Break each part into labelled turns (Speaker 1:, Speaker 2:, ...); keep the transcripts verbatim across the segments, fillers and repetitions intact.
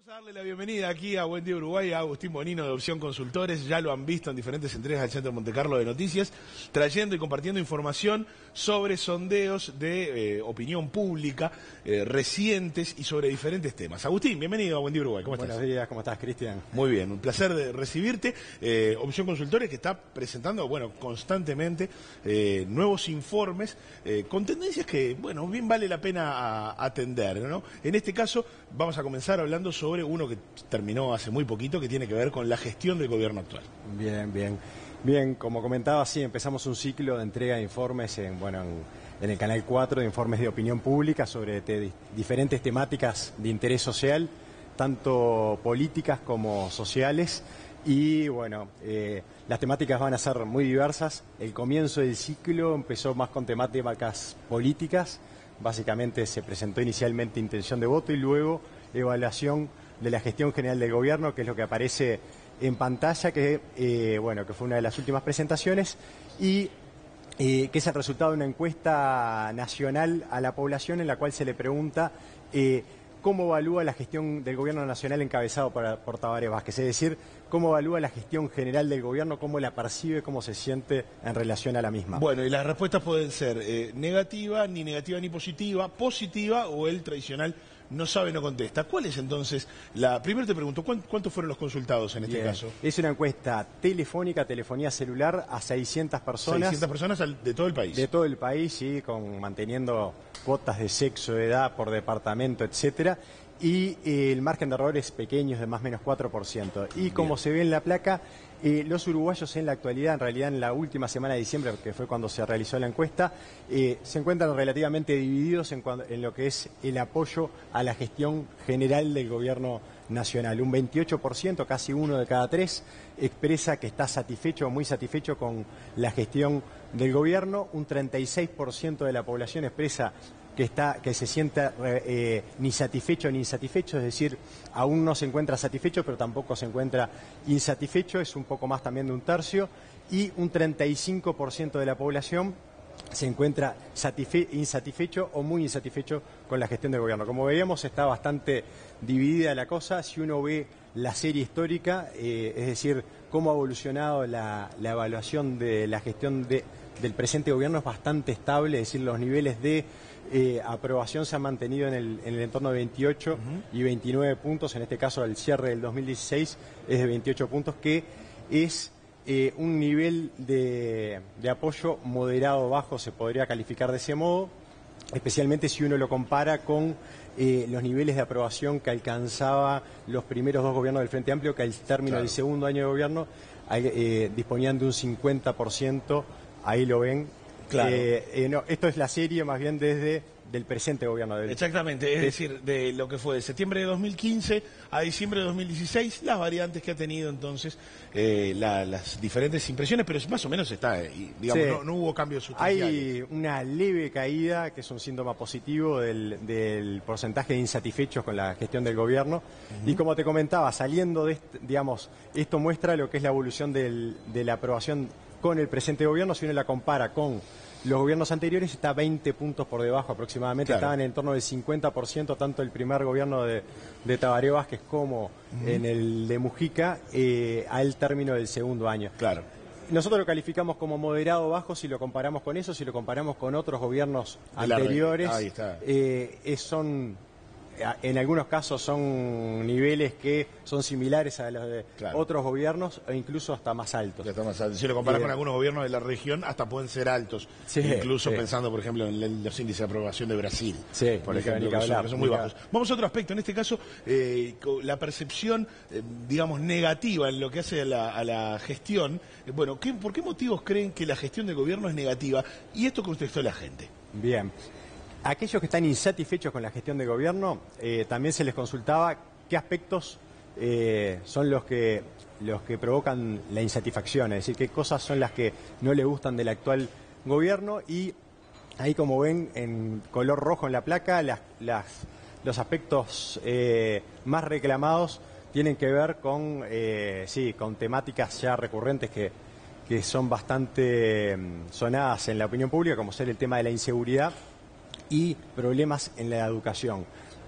Speaker 1: Vamos a darle la bienvenida aquí a Buen Día Uruguay a Agustín Bonino de Opción Consultores. Ya lo han visto en diferentes entregas del Centro Monte Carlo de Noticias, trayendo y compartiendo información sobre sondeos de eh, opinión pública eh, recientes y sobre diferentes temas. Agustín, bienvenido a Buen Día Uruguay. ¿Cómo estás?
Speaker 2: Buenos días, ¿cómo estás, Cristian?
Speaker 1: Muy bien, un placer de recibirte. Eh, Opción Consultores que está presentando, bueno, constantemente eh, nuevos informes eh, con tendencias que, bueno, bien vale la pena a, atender, ¿no? En este caso vamos a comenzar hablando sobre sobre uno que terminó hace muy poquito, que tiene que ver con la gestión del gobierno actual.
Speaker 2: Bien, bien. Bien, como comentaba, sí, empezamos un ciclo de entrega de informes en, bueno, en, en el Canal cuatro, de informes de opinión pública sobre te, diferentes temáticas de interés social, tanto políticas como sociales. Y bueno, eh, las temáticas van a ser muy diversas. El comienzo del ciclo empezó más con temáticas políticas. Básicamente se presentó inicialmente intención de voto y luego evaluación de la gestión general del gobierno, que es lo que aparece en pantalla, que eh, bueno, que fue una de las últimas presentaciones, y eh, que es el resultado de una encuesta nacional a la población en la cual se le pregunta eh, cómo evalúa la gestión del gobierno nacional encabezado por, por Tabaré Vázquez, es decir, cómo evalúa la gestión general del gobierno, cómo la percibe, cómo se siente en relación a la misma.
Speaker 1: Bueno, y las respuestas pueden ser eh, negativa, ni negativa ni positiva, positiva o el tradicional no sabe, no contesta. ¿Cuál es entonces la...? Primero te pregunto, ¿cuántos fueron los consultados en este
Speaker 2: Bien.
Speaker 1: caso?
Speaker 2: Es una encuesta telefónica, telefonía celular, a seiscientas personas.
Speaker 1: seiscientas personas de todo el país.
Speaker 2: De todo el país, sí, con manteniendo cuotas de sexo, de edad, por departamento, etcétera. Y eh, el margen de error es pequeño, es de más o menos cuatro por ciento. Y como Bien. se ve en la placa, eh, los uruguayos en la actualidad, en realidad en la última semana de diciembre, que fue cuando se realizó la encuesta, eh, se encuentran relativamente divididos en, cuando, en lo que es el apoyo a la gestión general del gobierno nacional. Un veintiocho por ciento, casi uno de cada tres, expresa que está satisfecho o muy satisfecho con la gestión del gobierno. Un treinta y seis por ciento de la población expresa que está, que se sienta eh, ni satisfecho ni insatisfecho, es decir, aún no se encuentra satisfecho, pero tampoco se encuentra insatisfecho, es un poco más también de un tercio, y un treinta y cinco por ciento de la población se encuentra insatisfecho o muy insatisfecho con la gestión del gobierno. Como veíamos, está bastante dividida la cosa. Si uno ve la serie histórica, eh, es decir, cómo ha evolucionado la, la evaluación de la gestión de, del presente gobierno, es bastante estable, es decir, los niveles de eh, aprobación se han mantenido en el, en el entorno de veintiocho uh-huh. y veintinueve puntos. En este caso, al cierre del dos mil dieciséis es de veintiocho puntos, que es Eh, un nivel de, de apoyo moderado bajo, se podría calificar de ese modo, especialmente si uno lo compara con eh, los niveles de aprobación que alcanzaba los primeros dos gobiernos del Frente Amplio, que al término claro. del segundo año de gobierno eh, disponían de un cincuenta por ciento, ahí lo ven.
Speaker 1: Claro.
Speaker 2: Eh, eh, no, esto es la serie más bien desde del presente gobierno. Del...
Speaker 1: Exactamente, es de... decir, de lo que fue de septiembre de dos mil quince a diciembre de dos mil dieciséis, las variantes que ha tenido entonces, eh, la, las diferentes impresiones, pero más o menos está, eh, digamos, sí. no, no hubo cambios sustanciales.
Speaker 2: Hay una leve caída, que es un síntoma positivo del, del porcentaje de insatisfechos con la gestión del gobierno, uh-huh. y como te comentaba, saliendo de, este, digamos, esto muestra lo que es la evolución del, de la aprobación con el presente gobierno. Si uno la compara con los gobiernos anteriores, está veinte puntos por debajo aproximadamente, claro. estaban en torno del cincuenta por ciento, tanto el primer gobierno de, de Tabaré Vázquez como uh-huh. en el de Mujica, eh, al término del segundo año.
Speaker 1: Claro.
Speaker 2: Nosotros lo calificamos como moderado bajo si lo comparamos con eso, si lo comparamos con otros gobiernos
Speaker 1: de
Speaker 2: anteriores,
Speaker 1: Ahí está.
Speaker 2: Eh, es, son... En algunos casos son niveles que son similares a los de claro. otros gobiernos e incluso hasta más altos.
Speaker 1: Está más alto. Si lo comparas eh, con algunos gobiernos de la región, hasta pueden ser altos. Sí, incluso sí. pensando, por ejemplo, en los índices de aprobación de Brasil,
Speaker 2: sí,
Speaker 1: por ejemplo, que son, que son muy bajos. Vamos a otro aspecto. En este caso, eh, la percepción, eh, digamos, negativa en lo que hace a la, a la gestión. Eh, bueno, ¿qué, ¿por qué motivos creen que la gestión del gobierno es negativa? Y esto contestó la gente.
Speaker 2: Bien. Aquellos que están insatisfechos con la gestión de gobierno, eh, también se les consultaba qué aspectos eh, son los que, los que provocan la insatisfacción, es decir, qué cosas son las que no le gustan del actual gobierno, y ahí, como ven en color rojo en la placa, las, las, los aspectos eh, más reclamados tienen que ver con, eh, sí, con temáticas ya recurrentes que, que son bastante sonadas en la opinión pública, como ser el tema de la inseguridad y problemas en la educación.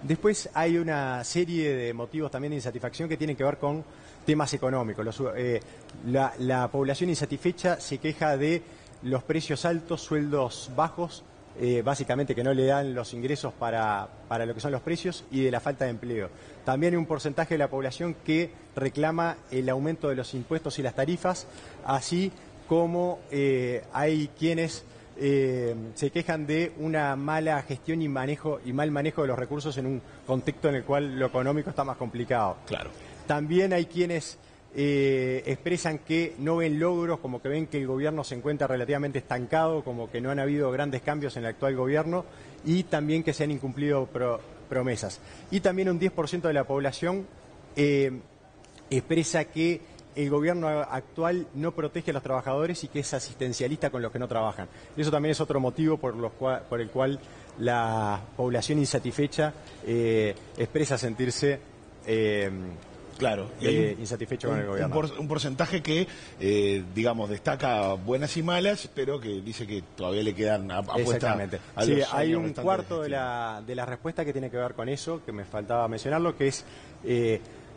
Speaker 2: Después hay una serie de motivos también de insatisfacción que tienen que ver con temas económicos. Los, eh, la, la población insatisfecha se queja de los precios altos, sueldos bajos, eh, básicamente que no le dan los ingresos para, para lo que son los precios, y de la falta de empleo. También hay un porcentaje de la población que reclama el aumento de los impuestos y las tarifas, así como eh, hay quienes eh, se quejan de una mala gestión y manejo y mal manejo de los recursos en un contexto en el cual lo económico está más complicado.
Speaker 1: Claro.
Speaker 2: También hay quienes eh, expresan que no ven logros, como que ven que el gobierno se encuentra relativamente estancado, como que no han habido grandes cambios en el actual gobierno, y también que se han incumplido pro, promesas. Y también un diez por ciento de la población eh, expresa que el gobierno actual no protege a los trabajadores y que es asistencialista con los que no trabajan. Eso también es otro motivo por, los cual, por el cual la población insatisfecha eh, expresa sentirse eh,
Speaker 1: Claro, y
Speaker 2: eh,
Speaker 1: hay un,
Speaker 2: insatisfecho
Speaker 1: un,
Speaker 2: con el gobierno.
Speaker 1: Un, por, un porcentaje que, eh, digamos, destaca buenas y malas, pero que dice que todavía le quedan apuestas.
Speaker 2: Exactamente.
Speaker 1: A
Speaker 2: Sí,
Speaker 1: los
Speaker 2: hay
Speaker 1: años
Speaker 2: un cuarto de, de la, de la respuesta que tiene que ver con eso, que me faltaba mencionarlo, que es... Eh,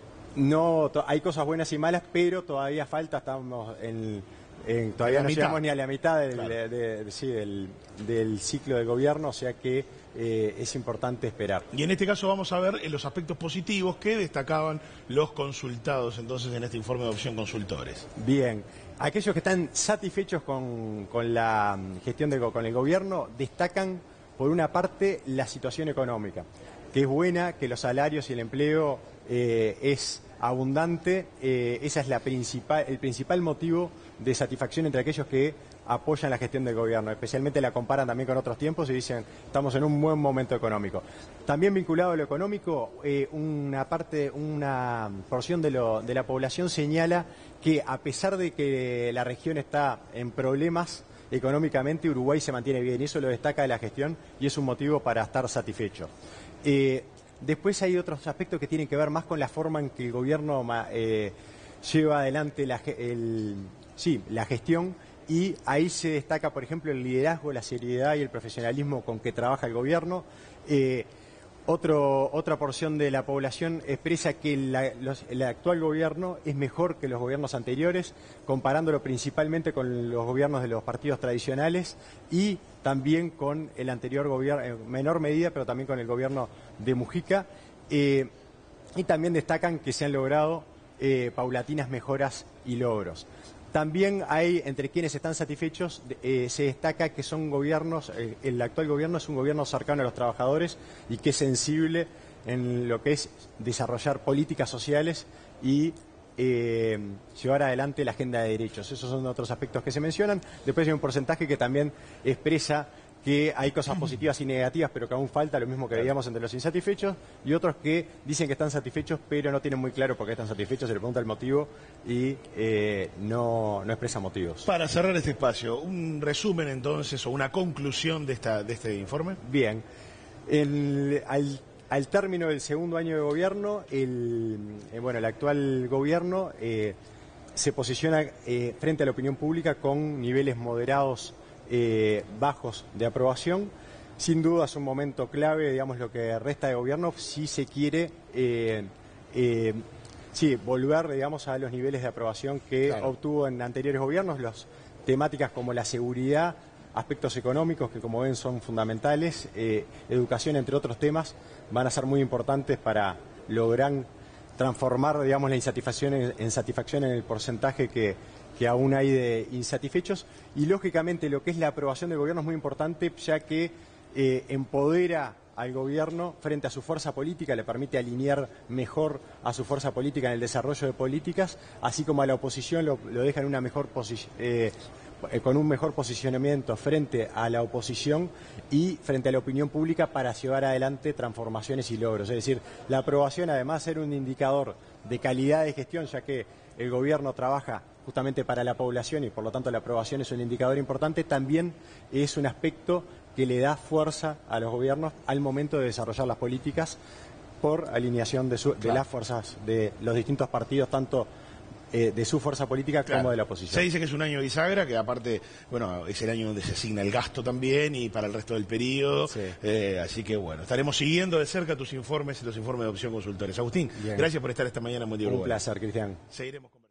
Speaker 2: no to, hay cosas buenas y malas, pero todavía falta, estamos en... en todavía no llegamos ni a la mitad del, claro. de, de, de, sí, del, del ciclo del gobierno, o sea que eh, es importante esperar.
Speaker 1: Y en este caso vamos a ver en los aspectos positivos que destacaban los consultados entonces en este informe de Opción Consultores.
Speaker 2: Bien, aquellos que están satisfechos con, con la gestión del con el gobierno destacan, por una parte, la situación económica, que es buena, que los salarios y el empleo eh, es abundante. Eh, esa es la principal, el principal motivo de satisfacción entre aquellos que apoyan la gestión del gobierno. Especialmente la comparan también con otros tiempos y dicen, estamos en un buen momento económico. También vinculado a lo económico, eh, una parte, una porción de, lo, de la población señala que, a pesar de que la región está en problemas económicamente, Uruguay se mantiene bien, y eso lo destaca de la gestión y es un motivo para estar satisfecho. Eh, después hay otros aspectos que tienen que ver más con la forma en que el gobierno eh, lleva adelante la, el, sí, la gestión, y ahí se destaca, por ejemplo, el liderazgo, la seriedad y el profesionalismo con que trabaja el gobierno. Eh, Otro, otra porción de la población expresa que la, los, el actual gobierno es mejor que los gobiernos anteriores, comparándolo principalmente con los gobiernos de los partidos tradicionales y también con el anterior gobierno, en menor medida, pero también con el gobierno de Mujica. Eh, y también destacan que se han logrado eh, paulatinas mejoras y logros. También hay, entre quienes están satisfechos, eh, se destaca que son gobiernos, eh, el actual gobierno es un gobierno cercano a los trabajadores y que es sensible en lo que es desarrollar políticas sociales y eh, llevar adelante la agenda de derechos. Esos son otros aspectos que se mencionan. Después hay un porcentaje que también expresa que hay cosas positivas y negativas, pero que aún falta, lo mismo que veíamos entre los insatisfechos, y otros que dicen que están satisfechos, pero no tienen muy claro por qué están satisfechos, se le pregunta el motivo y eh, no, no expresa motivos.
Speaker 1: Para cerrar este espacio, un resumen entonces o una conclusión de, esta, de este informe.
Speaker 2: Bien, el, al, al término del segundo año de gobierno, el, eh, bueno, el actual gobierno eh, se posiciona eh, frente a la opinión pública con niveles moderados, Eh, bajos de aprobación. Sin duda es un momento clave, digamos, lo que resta de gobierno, si se quiere eh, eh, sí, volver, digamos, a los niveles de aprobación que claro. obtuvo en anteriores gobiernos. Las temáticas como la seguridad, aspectos económicos que, como ven, son fundamentales, eh, educación, entre otros temas, van a ser muy importantes para lograr transformar, digamos, la insatisfacción en, en satisfacción en el porcentaje que que aún hay de insatisfechos, y lógicamente lo que es la aprobación del gobierno es muy importante, ya que eh, empodera al gobierno frente a su fuerza política, le permite alinear mejor a su fuerza política en el desarrollo de políticas, así como a la oposición lo, lo deja en una mejor posición, eh, con un mejor posicionamiento frente a la oposición y frente a la opinión pública para llevar adelante transformaciones y logros. Es decir, la aprobación, además de ser un indicador de calidad de gestión, ya que el gobierno trabaja justamente para la población y por lo tanto la aprobación es un indicador importante, también es un aspecto que le da fuerza a los gobiernos al momento de desarrollar las políticas por alineación de, su, de claro. las fuerzas de los distintos partidos, tanto eh, de su fuerza política
Speaker 1: Claro.
Speaker 2: como de la oposición.
Speaker 1: Se dice que es un año bisagra, que aparte, bueno, es el año donde se asigna el gasto también y para el resto del periodo.
Speaker 2: Sí.
Speaker 1: Eh, así que bueno, estaremos siguiendo de cerca tus informes y los informes de Opción Consultores. Agustín,
Speaker 2: Bien.
Speaker 1: gracias por estar esta mañana en Buen Día
Speaker 2: Un
Speaker 1: Uruguay.
Speaker 2: placer, Cristian.
Speaker 1: Seguiremos con...